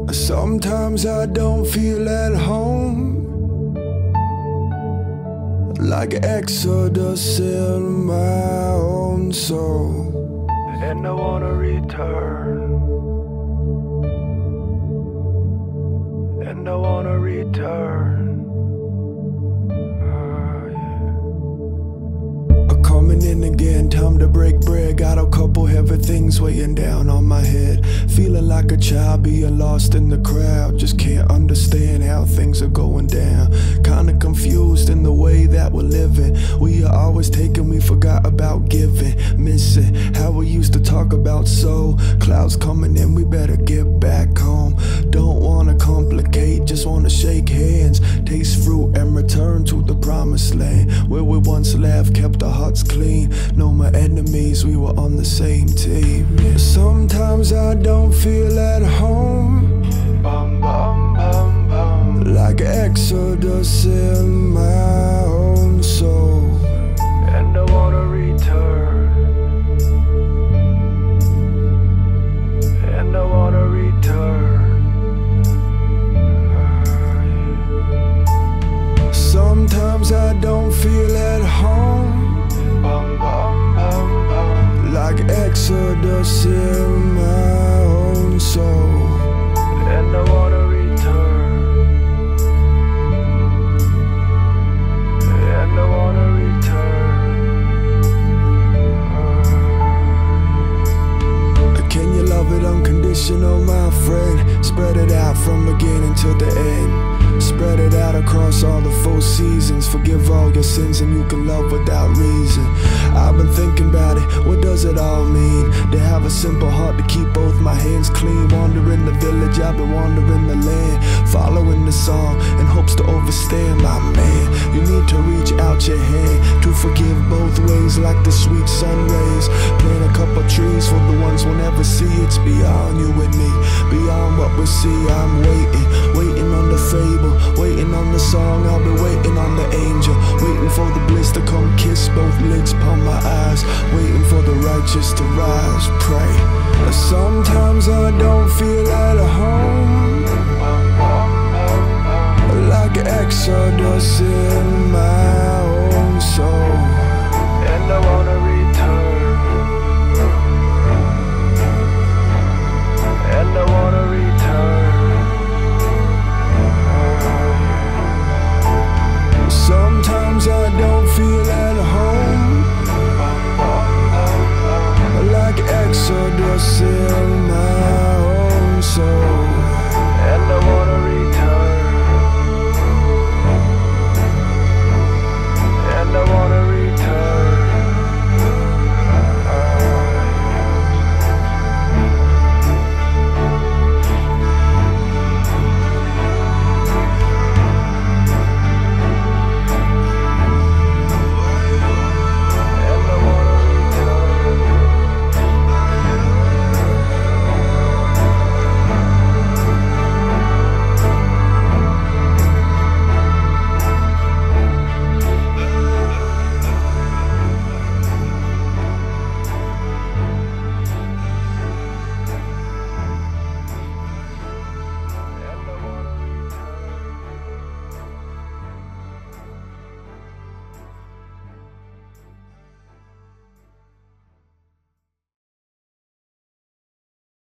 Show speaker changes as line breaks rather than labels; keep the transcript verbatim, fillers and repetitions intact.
Sometimes I don't feel at home, like Exodus in my own soul, and I wanna return, and I wanna return. Oh, yeah. Coming in again, time to break bread. Got a couple heavy things weighing down on my head. Feeling like a child being lost in the crowd. Just can't understand how things are going down. Kinda confused in the way that we're living. We are always taking, we forgot about giving. Missing how we used to talk about soul. Clouds coming in, we better get back home. Don't wanna complicate, just wanna shake hands, taste fruit and return to the promised land, where we once laughed, kept our hearts clean. No more enemies, we were on the same team. Yeah. Sometimes I don't feel at home, bum, bum, bum, bum, like Exodus in my own soul, and I wanna return, and I wanna return. Sometimes I don't feel at home, bum, bum, bum, bum, like Exodus in my own soul, and I wanna return, and I wanna return. Uh, can you love it unconditional, my friend? Spread it out from beginning to the end. Spread it out across all the four seasons. Forgive all your sins and you can love without reason. I've been thinking about it, what does it all mean? To have a simple heart, to keep both my hands clean. Wandering the village, I've been wandering the land, following the song in hopes to overstand. My man, you need to reach out your hand to forgive both ways, like the sweet sun rays. Plant a couple trees for the ones we'll never see. It's beyond you and me, beyond what we see. I'm waiting, waiting on the fable, waiting on the song. I'll be waiting on the angel, waiting for the bliss to come kiss both lids upon my eyes, waiting for the righteous to rise. Pray. Sometimes I don't feel at home, like Exodus in my own soul.